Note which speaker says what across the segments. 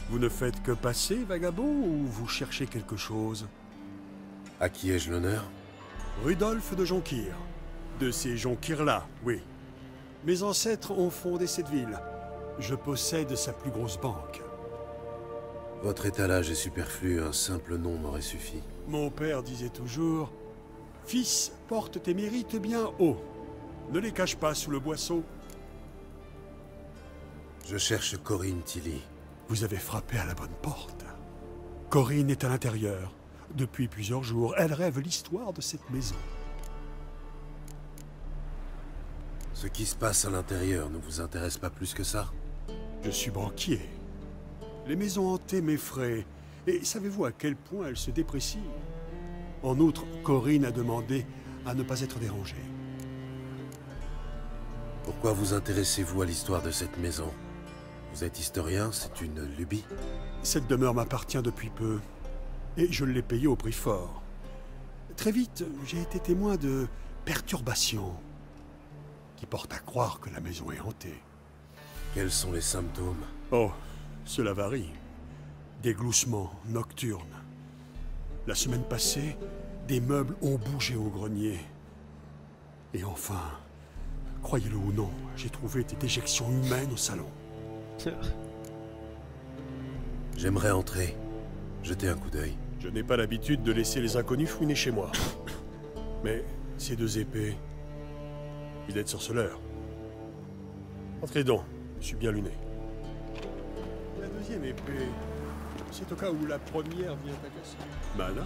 Speaker 1: Vous ne faites que passer, vagabond, ou vous cherchez quelque chose?
Speaker 2: À qui ai-je l'honneur?
Speaker 1: Rudolf de Jonkir. De ces Jonkir-là, oui. Mes ancêtres ont fondé cette ville. Je possède sa plus grosse banque.
Speaker 2: Votre étalage est superflu, un simple nom m'aurait suffi.
Speaker 1: Mon père disait toujours... Fils, porte tes mérites bien haut. Ne les cache pas sous le boisseau.
Speaker 2: Je cherche Corinne Tilly.
Speaker 1: Vous avez frappé à la bonne porte. Corinne est à l'intérieur. Depuis plusieurs jours, elle rêve l'histoire de cette maison.
Speaker 2: Ce qui se passe à l'intérieur ne vous intéresse pas plus que ça?
Speaker 1: Je suis banquier. Les maisons hantées m'effraient. Et savez-vous à quel point elles se déprécient? En outre, Corinne a demandé à ne pas être dérangée.
Speaker 2: Pourquoi vous intéressez-vous à l'histoire de cette maison? Vous êtes historien, c'est une lubie?
Speaker 1: Cette demeure m'appartient depuis peu. Et je l'ai payée au prix fort. Très vite, j'ai été témoin de perturbations qui portent à croire que la maison est hantée.
Speaker 2: Quels sont les symptômes?
Speaker 1: Oh, cela varie. Des gloussements nocturnes. La semaine passée, des meubles ont bougé au grenier. Et enfin, croyez-le ou non, j'ai trouvé des déjections humaines au salon.
Speaker 2: J'aimerais entrer, jeter un coup d'œil.
Speaker 1: Je n'ai pas l'habitude de laisser les inconnus fouiner chez moi. Mais ces deux épées, vous êtes sorceleur. Entrez donc, je suis bien luné. La deuxième épée, c'est au cas où la première vient à casser. Mana.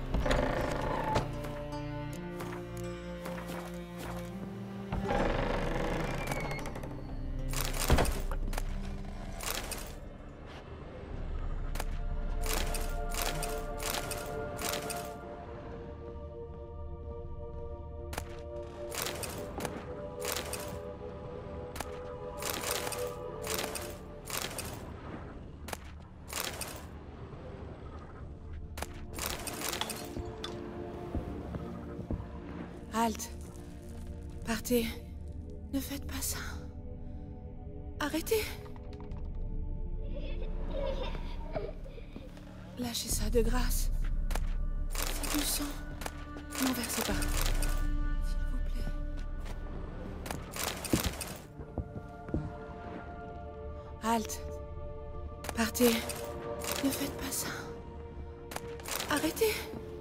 Speaker 3: Halte. Partez. Ne faites pas ça. Arrêtez. Lâchez ça de grâce. C'est du sang. N'en versez pas. S'il vous plaît. Halte. Partez. Ne faites pas ça. Arrêtez.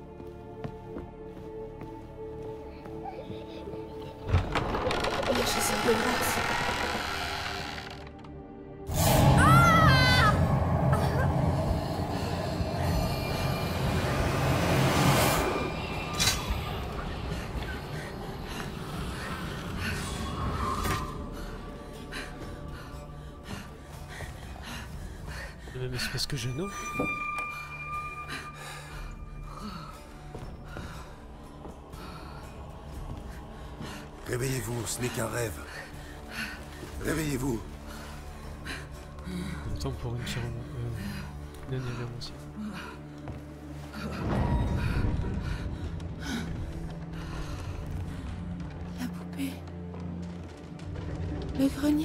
Speaker 3: Lâchez ça de grâce.
Speaker 4: Le même espèce que Genou.
Speaker 2: Réveillez-vous, ce n'est qu'un rêve. Réveillez-vous.
Speaker 4: En même temps pour une dernière aussi.
Speaker 3: La poupée. Le grenier.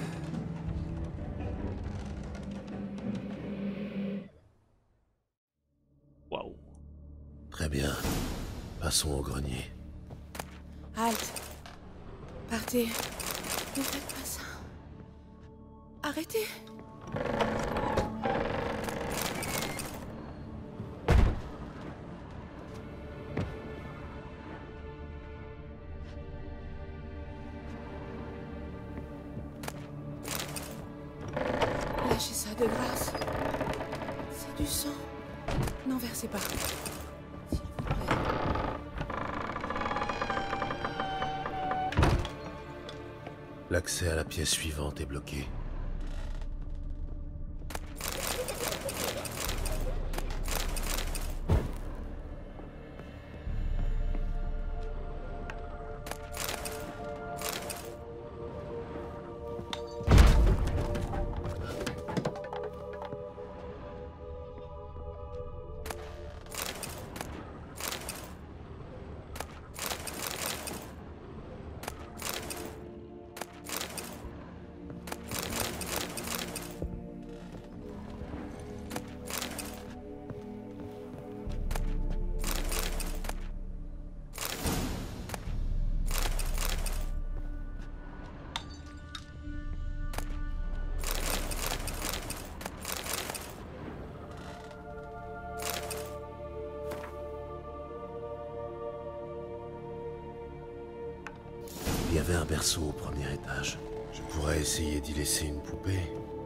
Speaker 4: Waouh.
Speaker 2: Très bien. Passons au grenier.
Speaker 3: Halte. Partez. Ne faites pas ça. Arrêtez. Lâchez ça de grâce. C'est du sang. N'en versez pas. S'il vous plaît.
Speaker 2: L'accès à la pièce suivante est bloqué. avait un berceau au premier étage. Je pourrais essayer d'y laisser une poupée.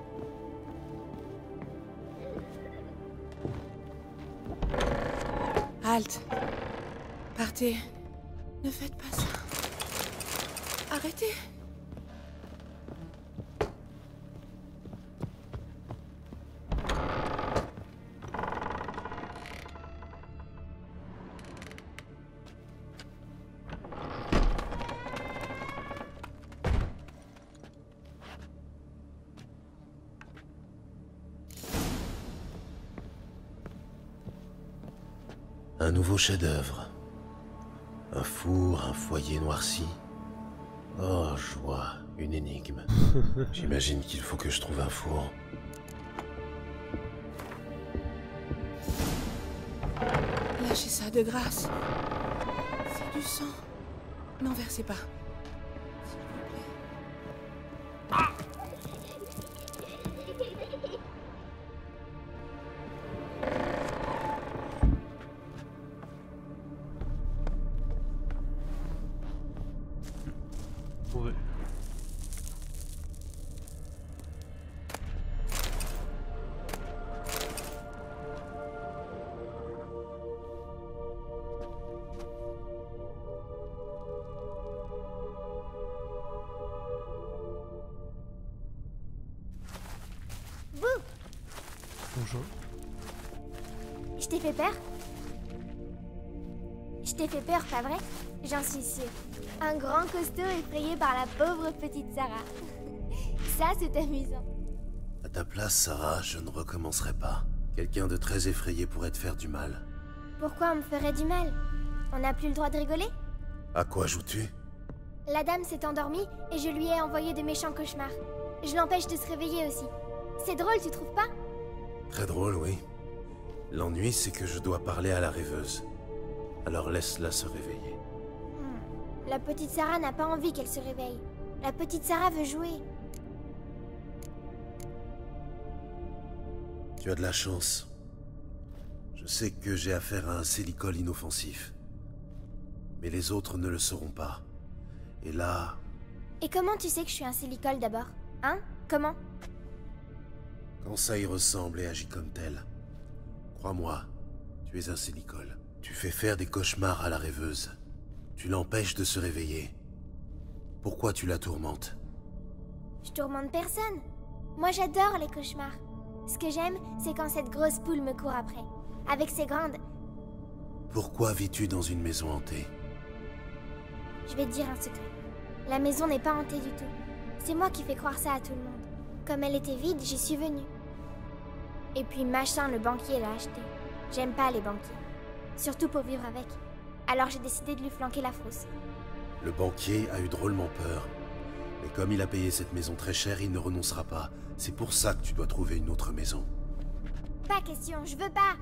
Speaker 3: Halte. Partez. Ne faites pas ça. Arrêtez.
Speaker 2: Un nouveau chef-d'œuvre. Un four, un foyer noirci. Oh, joie, une énigme. J'imagine qu'il faut que je trouve un four.
Speaker 3: Lâchez ça de grâce. C'est du sang. N'en versez pas. S'il vous plaît.
Speaker 4: Ouais. Bonjour.
Speaker 5: Je t'ai fait peur? Je t'ai fait peur, pas vrai? J'en suis sûre. Un grand costaud effrayé par la pauvre petite Sarah. Ça, c'est amusant.
Speaker 2: À ta place, Sarah, je ne recommencerai pas. Quelqu'un de très effrayé pourrait te faire du mal.
Speaker 5: Pourquoi on me ferait du mal? On n'a plus le droit de rigoler?
Speaker 2: À quoi joues-tu?
Speaker 5: La dame s'est endormie et je lui ai envoyé de méchants cauchemars. Je l'empêche de se réveiller aussi. C'est drôle, tu trouves pas?
Speaker 2: Très drôle, oui. L'ennui, c'est que je dois parler à la rêveuse. Alors laisse-la se réveiller.
Speaker 5: La petite Sarah n'a pas envie qu'elle se réveille. La petite Sarah veut jouer.
Speaker 2: Tu as de la chance. Je sais que j'ai affaire à un célicole inoffensif. Mais les autres ne le sauront pas. Et là...
Speaker 5: Et comment tu sais que je suis un célicole d'abord? Hein? Comment?
Speaker 2: Quand ça y ressemble et agit comme tel. Crois-moi, tu es un célicole. Tu fais faire des cauchemars à la rêveuse. Tu l'empêches de se réveiller. Pourquoi tu la tourmentes?
Speaker 5: Je tourmente personne. Moi j'adore les cauchemars. Ce que j'aime, c'est quand cette grosse poule me court après. Avec ses grandes...
Speaker 2: Pourquoi vis-tu dans une maison hantée?
Speaker 5: Je vais te dire un secret. La maison n'est pas hantée du tout. C'est moi qui fais croire ça à tout le monde. Comme elle était vide, j'y suis venue. Et puis machin, le banquier l'a acheté. J'aime pas les banquiers. Surtout pour vivre avec. Alors j'ai décidé de lui flanquer la frousse.
Speaker 2: Le banquier a eu drôlement peur. Mais comme il a payé cette maison très cher, il ne renoncera pas. C'est pour ça que tu dois trouver une autre maison.
Speaker 5: Pas question, je veux pas.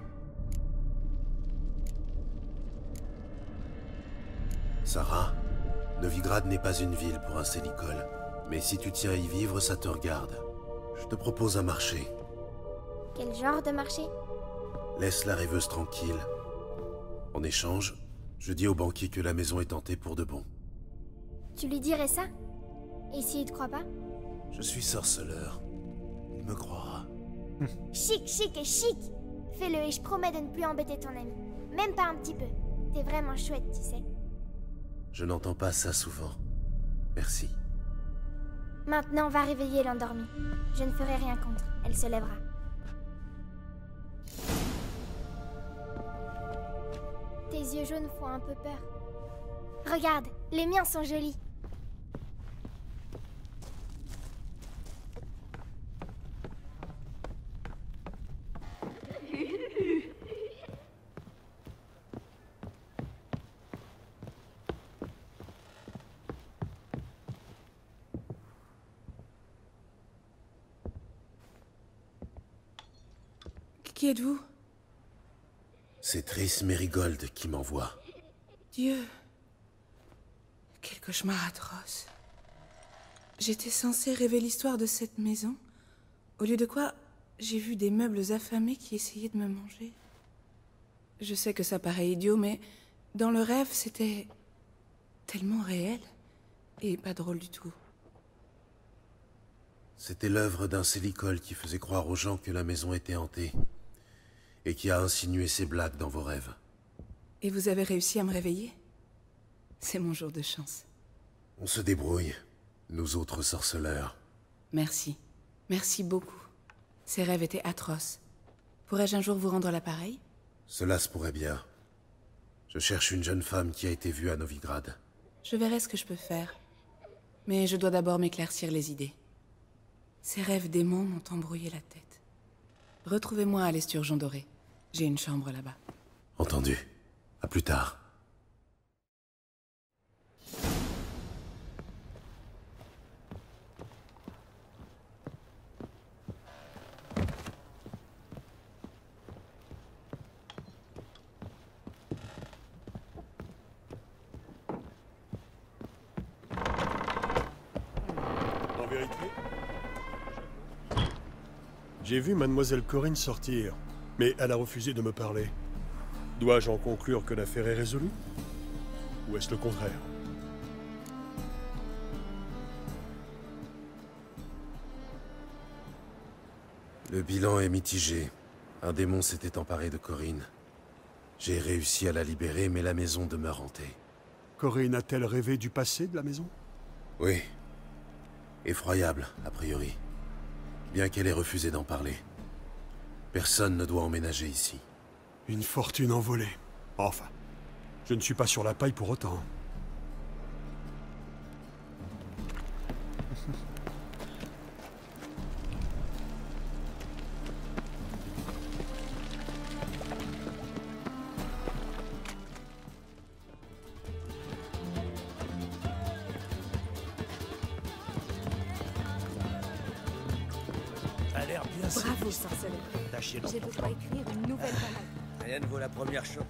Speaker 2: Sarah, Novigrad n'est pas une ville pour un célicole. Mais si tu tiens à y vivre, ça te regarde. Je te propose un marché.
Speaker 5: Quel genre de marché?
Speaker 2: Laisse la rêveuse tranquille. En échange, je dis au banquier que la maison est hantée pour de bon.
Speaker 5: Tu lui dirais ça? Et s'il te croit pas?
Speaker 2: Je suis sorceleur. Il me croira.
Speaker 5: Chic, chic et chic! Fais-le et je promets de ne plus embêter ton ami. Même pas un petit peu. T'es vraiment chouette, tu sais.
Speaker 2: Je n'entends pas ça souvent. Merci.
Speaker 5: Maintenant, va réveiller l'endormie. Je ne ferai rien contre. Elle se lèvera. Tes yeux jaunes font un peu peur. Regarde, les miens sont jolis.
Speaker 3: Qui êtes-vous?
Speaker 2: C'est Triss Merigold qui m'envoie.
Speaker 3: Dieu. Quel cauchemar atroce. J'étais censée rêver l'histoire de cette maison. Au lieu de quoi, j'ai vu des meubles affamés qui essayaient de me manger. Je sais que ça paraît idiot, mais dans le rêve, c'était tellement réel. et pas drôle du tout.
Speaker 2: C'était l'œuvre d'un Célicol qui faisait croire aux gens que la maison était hantée, et qui a insinué ses blagues dans vos rêves.
Speaker 3: Et vous avez réussi à me réveiller? C'est mon jour de chance.
Speaker 2: On se débrouille, nous autres sorceleurs.
Speaker 3: Merci. Merci beaucoup. Ces rêves étaient atroces. Pourrais-je un jour vous rendre l'appareil?
Speaker 2: Cela se pourrait bien. Je cherche une jeune femme qui a été vue à Novigrad.
Speaker 3: Je verrai ce que je peux faire. Mais je dois d'abord m'éclaircir les idées. Ces rêves démons m'ont embrouillé la tête. Retrouvez-moi à l'Esturgeon Doré. J'ai une chambre là-bas.
Speaker 2: Entendu. À plus tard.
Speaker 1: En vérité, j'ai vu Mademoiselle Corinne sortir, mais elle a refusé de me parler. Dois-je en conclure que l'affaire est résolue? Ou est-ce le contraire?
Speaker 2: Le bilan est mitigé. Un démon s'était emparé de Corinne. J'ai réussi à la libérer, mais la maison demeure hantée.
Speaker 1: Corinne a-t-elle rêvé du passé de la maison?
Speaker 2: Oui. Effroyable, a priori. Bien qu'elle ait refusé d'en parler. Personne ne doit emménager ici.
Speaker 1: Une fortune envolée. Enfin, je ne suis pas sur la paille pour autant.
Speaker 6: A l'air bien
Speaker 7: Bravo, sorceleur.
Speaker 6: Tâchez
Speaker 7: J'ai besoin d'écrire une nouvelle balade.
Speaker 6: Rien ne vaut la première chose.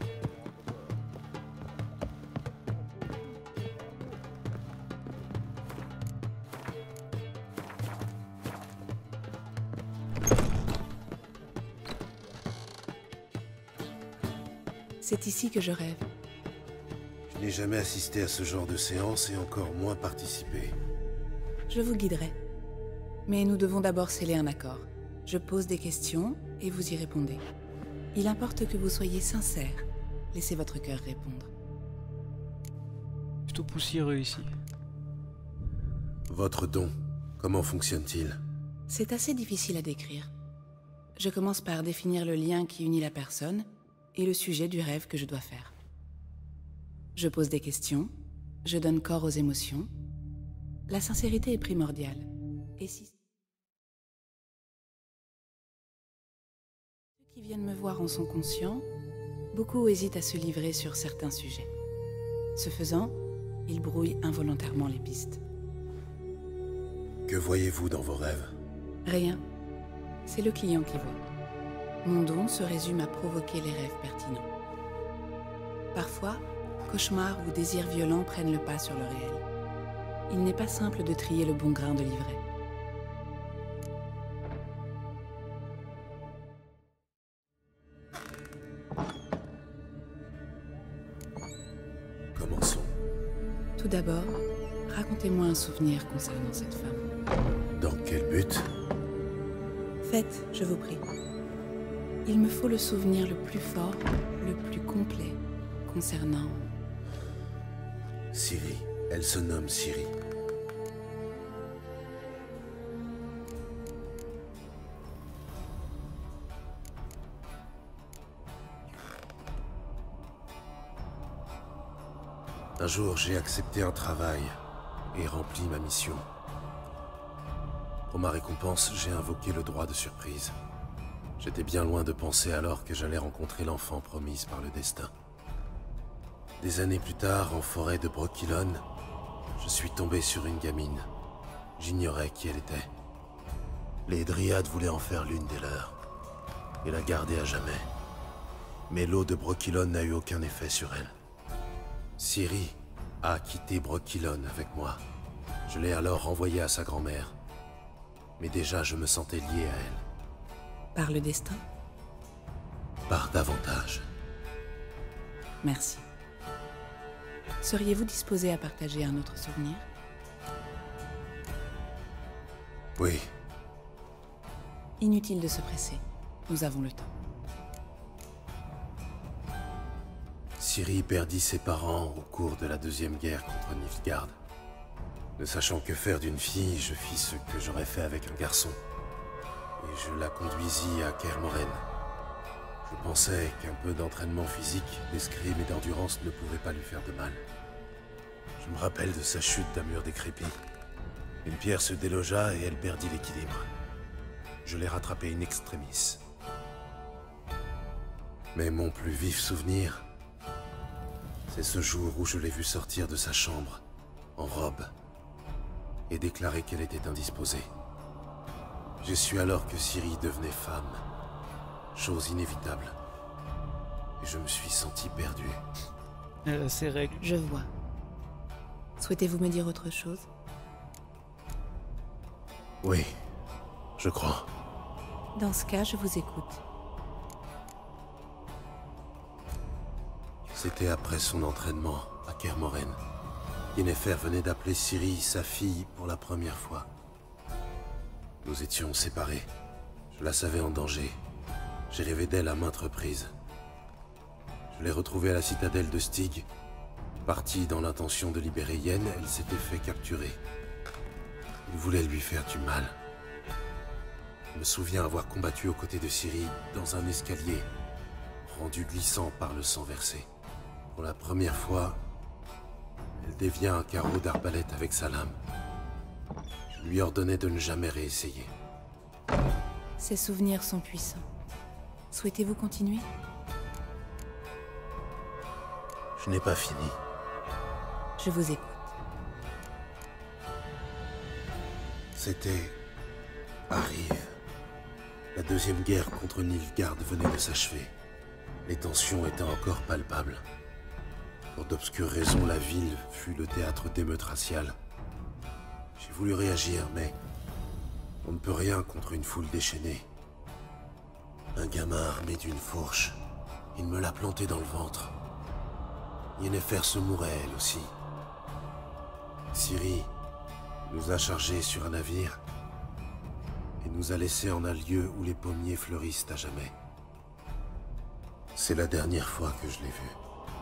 Speaker 3: C'est ici que je rêve.
Speaker 2: Je n'ai jamais assisté à ce genre de séance et encore moins participé.
Speaker 3: Je vous guiderai. Mais nous devons d'abord sceller un accord. Je pose des questions et vous y répondez. Il importe que vous soyez sincère. Laissez votre cœur répondre.
Speaker 4: Plutôt poussiéreux ici.
Speaker 2: Votre don, comment fonctionne-t-il?
Speaker 3: C'est assez difficile à décrire. Je commence par définir le lien qui unit la personne et le sujet du rêve que je dois faire. Je pose des questions, je donne corps aux émotions. La sincérité est primordiale. Et si ceux qui viennent me voir en sont conscients, beaucoup hésitent à se livrer sur certains sujets. Ce faisant, ils brouillent involontairement les pistes.
Speaker 2: Que voyez-vous dans vos rêves?
Speaker 3: Rien. C'est le client qui voit. Mon don se résume à provoquer les rêves pertinents. Parfois, cauchemars ou désirs violents prennent le pas sur le réel. Il n'est pas simple de trier le bon grain de l'ivraie.
Speaker 2: Commençons.
Speaker 3: Tout d'abord, racontez-moi un souvenir concernant cette femme.
Speaker 2: Dans quel but?
Speaker 3: Faites, je vous prie. Il me faut le souvenir le plus fort, le plus complet, concernant...
Speaker 2: Ciri. Elle se nomme Ciri. Un jour, j'ai accepté un travail et rempli ma mission. Pour ma récompense, j'ai invoqué le droit de surprise. J'étais bien loin de penser alors que j'allais rencontrer l'enfant promise par le destin. Des années plus tard, en forêt de Brokilon, je suis tombé sur une gamine. J'ignorais qui elle était. Les Dryades voulaient en faire l'une des leurs et la garder à jamais. Mais l'eau de Brokilon n'a eu aucun effet sur elle. Ciri a quitté Brokilon avec moi. Je l'ai alors renvoyée à sa grand-mère. Mais déjà, je me sentais lié à elle.
Speaker 3: Par le destin?
Speaker 2: Par davantage.
Speaker 3: Merci. Seriez-vous disposé à partager un autre souvenir?
Speaker 2: Oui,
Speaker 3: Inutile de se presser. Nous avons le temps.
Speaker 2: Ciri perdit ses parents au cours de la Deuxième Guerre contre Nilfgaard. Ne sachant que faire d'une fille, je fis ce que j'aurais fait avec un garçon. Et je la conduisis à Kaer Morhen. Je pensais qu'un peu d'entraînement physique, d'escrime et d'endurance ne pouvait pas lui faire de mal. Je me rappelle de sa chute d'un mur décrépit. Une pierre se délogea et elle perdit l'équilibre. Je l'ai rattrapée in extremis. Mais mon plus vif souvenir, c'est ce jour où je l'ai vue sortir de sa chambre, en robe, et déclarer qu'elle était indisposée. J'ai su alors que Ciri devenait femme, chose inévitable. Et je me suis senti perdu.
Speaker 4: Elle a ses règles.
Speaker 3: Je vois. Souhaitez-vous me dire autre chose?
Speaker 2: Oui, je crois.
Speaker 3: Dans ce cas, je vous écoute.
Speaker 2: C'était après son entraînement à Kaer Morhen. Yennefer venait d'appeler Ciri sa fille pour la première fois. Nous étions séparés. Je la savais en danger. J'ai rêvé d'elle à maintes reprises. Je l'ai retrouvée à la citadelle de Stig. Partie dans l'intention de libérer Yen, elle s'était fait capturer. Il voulait lui faire du mal. Je me souviens avoir combattu aux côtés de Ciri dans un escalier, rendu glissant par le sang versé. Pour la première fois, elle dévia un carreau d'arbalète avec sa lame. Je lui ordonnais de ne jamais réessayer.
Speaker 3: Ces souvenirs sont puissants. Souhaitez-vous continuer?
Speaker 2: Je n'ai pas fini.
Speaker 3: Je vous écoute.
Speaker 2: C'était à Rive. La deuxième guerre contre Nilfgaard venait de s'achever. Les tensions étaient encore palpables. Pour d'obscures raisons, la ville fut le théâtre d'émeutes raciales. J'ai voulu réagir, mais on ne peut rien contre une foule déchaînée. Un gamin armé d'une fourche, il me l'a planté dans le ventre. Yennefer se mourait, elle aussi. Ciri nous a chargés sur un navire et nous a laissés en un lieu où les pommiers fleurissent à jamais. C'est la dernière fois que je l'ai vue.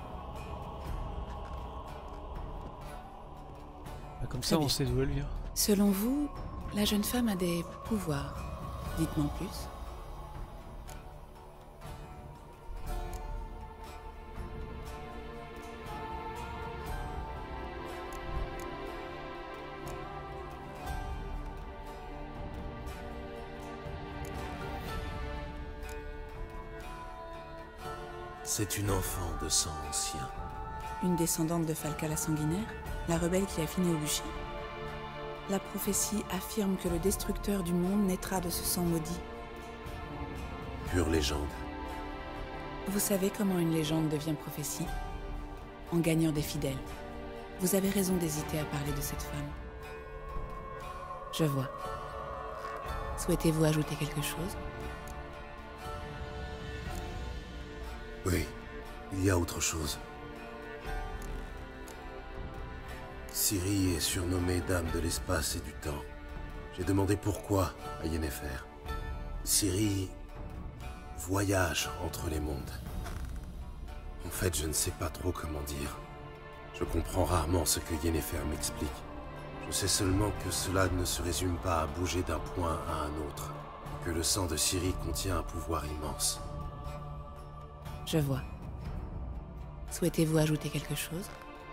Speaker 4: Comme
Speaker 3: Très
Speaker 4: ça, on
Speaker 3: bien.
Speaker 4: sait d'où elle vient.
Speaker 3: Selon vous, la jeune femme a des pouvoirs. Dites-moi en plus.
Speaker 2: C'est une enfant de sang ancien.
Speaker 3: Une descendante de Falka la sanguinaire, la rebelle qui a fini au bûcher. La prophétie affirme que le destructeur du monde naîtra de ce sang maudit.
Speaker 2: Pure légende.
Speaker 3: Vous savez comment une légende devient prophétie? En gagnant des fidèles. Vous avez raison d'hésiter à parler de cette femme. Je vois. Souhaitez-vous ajouter quelque chose?
Speaker 2: Oui, il y a autre chose. Ciri est surnommée Dame de l'espace et du temps. J'ai demandé pourquoi à Yennefer. Ciri voyage entre les mondes. En fait, je ne sais pas trop comment dire. Je comprends rarement ce que Yennefer m'explique. Je sais seulement que cela ne se résume pas à bouger d'un point à un autre. Que le sang de Ciri contient un pouvoir immense.
Speaker 3: Je vois. Souhaitez-vous ajouter quelque chose?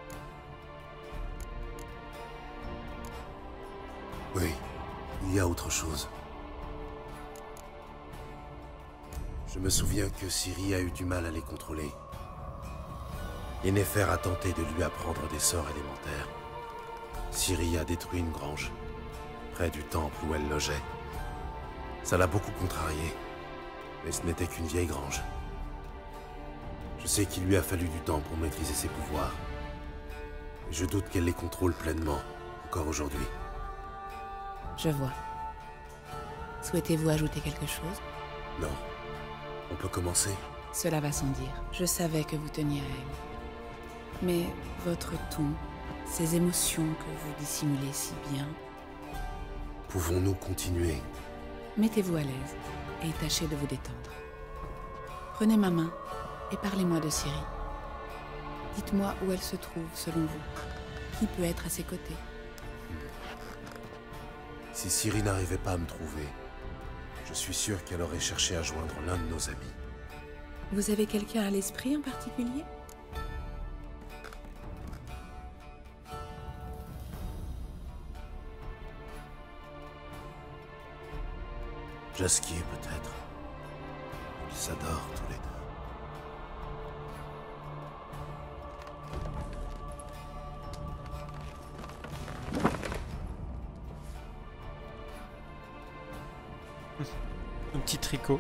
Speaker 2: Oui, il y a autre chose. Je me souviens que Ciri a eu du mal à les contrôler. Yennefer a tenté de lui apprendre des sorts élémentaires. Ciri a détruit une grange, près du temple où elle logeait. Ça l'a beaucoup contrariée, mais ce n'était qu'une vieille grange. Je sais qu'il lui a fallu du temps pour maîtriser ses pouvoirs. Et je doute qu'elle les contrôle pleinement, encore aujourd'hui.
Speaker 3: Je vois. Souhaitez-vous ajouter quelque chose?
Speaker 2: Non. On peut commencer?
Speaker 3: Cela va sans dire. Je savais que vous teniez à elle. Mais votre ton, ces émotions que vous dissimulez si bien,
Speaker 2: Pouvons-nous continuer?
Speaker 3: Mettez-vous à l'aise et tâchez de vous détendre. Prenez ma main et parlez-moi de Ciri. Dites-moi où elle se trouve, selon vous. Qui peut être à ses côtés?
Speaker 2: Si Ciri n'arrivait pas à me trouver, je suis sûr qu'elle aurait cherché à joindre l'un de nos amis.
Speaker 3: Vous avez quelqu'un à l'esprit en particulier?
Speaker 2: Jaskier peut-être. Ils s'adorent tous les deux.
Speaker 4: Un petit tricot.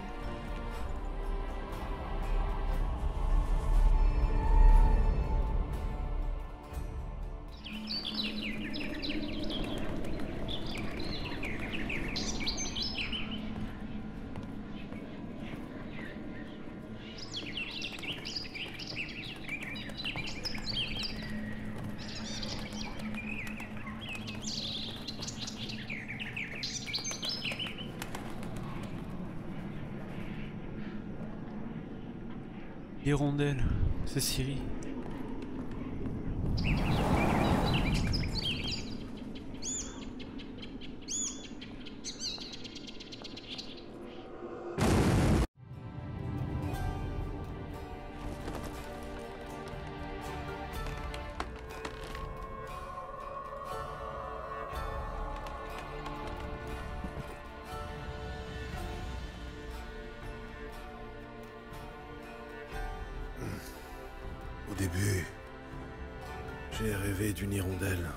Speaker 4: Hirondelle, c'est Ciri.
Speaker 2: Au début, j'ai rêvé d'une hirondelle.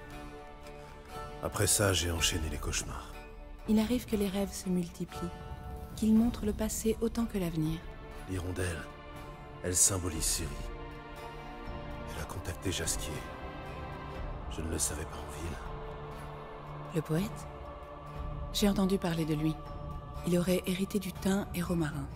Speaker 2: Après ça, j'ai enchaîné les cauchemars.
Speaker 3: Il arrive que les rêves se multiplient, qu'ils montrent le passé autant que l'avenir.
Speaker 2: L'hirondelle, elle symbolise Ciri. Elle a contacté Jaskier. Je ne le savais pas en ville.
Speaker 3: Le poète? J'ai entendu parler de lui. Il aurait hérité du thym et romarin.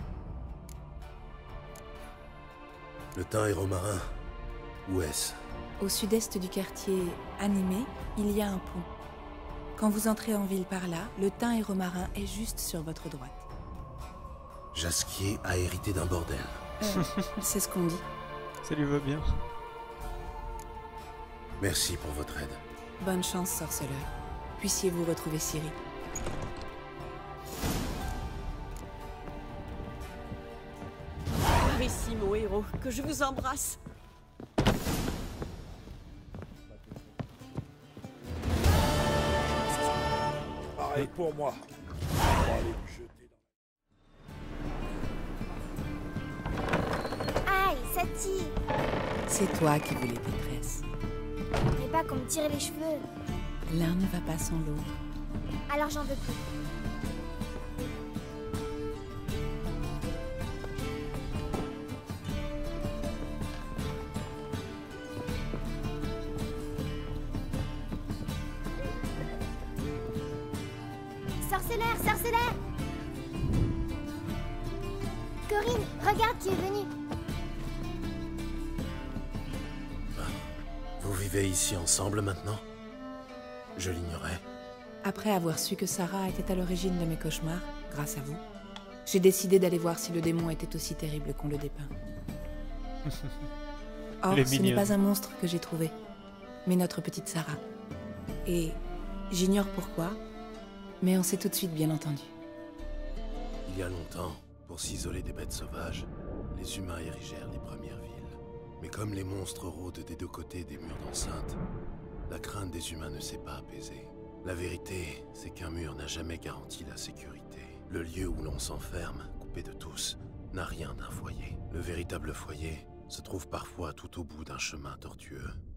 Speaker 2: Le thym et romarin, où est-ce?
Speaker 3: Au sud-est du quartier animé, il y a un pont. Quand vous entrez en ville par là, le thym et romarin est juste sur votre droite.
Speaker 2: Jaskier a hérité d'un bordel.
Speaker 3: C'est ce qu'on dit.
Speaker 4: Ça lui va bien.
Speaker 2: Merci pour votre aide.
Speaker 3: Bonne chance, sorceleur. Puissiez-vous retrouver Ciri.
Speaker 7: Par ici, mon héros, que je vous embrasse.
Speaker 6: Pareil pour moi. On va aller me jeter dans
Speaker 5: Aïe, ça tire.
Speaker 3: C'est toi qui voulais tes tresses.
Speaker 5: Mais pas qu'on me tire les cheveux.
Speaker 3: L'un ne va pas sans l'autre.
Speaker 5: Alors j'en veux plus. Sorceleur, sorceleur! Corinne, regarde qui est venu.
Speaker 2: Vous vivez ici ensemble maintenant? Je l'ignorais.
Speaker 3: Après avoir su que Sarah était à l'origine de mes cauchemars, grâce à vous, j'ai décidé d'aller voir si le démon était aussi terrible qu'on le dépeint. Or,
Speaker 4: Elle est
Speaker 3: ce n'est
Speaker 4: mignonne.
Speaker 3: pas un monstre que j'ai trouvé, mais notre petite Sarah. Et j'ignore pourquoi, mais on s'est tout de suite bien entendu.
Speaker 2: Il y a longtemps, pour s'isoler des bêtes sauvages, les humains érigèrent les premières villes. Mais comme les monstres rôdent des deux côtés des murs d'enceinte, la crainte des humains ne s'est pas apaisée. La vérité, c'est qu'un mur n'a jamais garanti la sécurité. Le lieu où l'on s'enferme, coupé de tous, n'a rien d'un foyer. Le véritable foyer se trouve parfois tout au bout d'un chemin tortueux.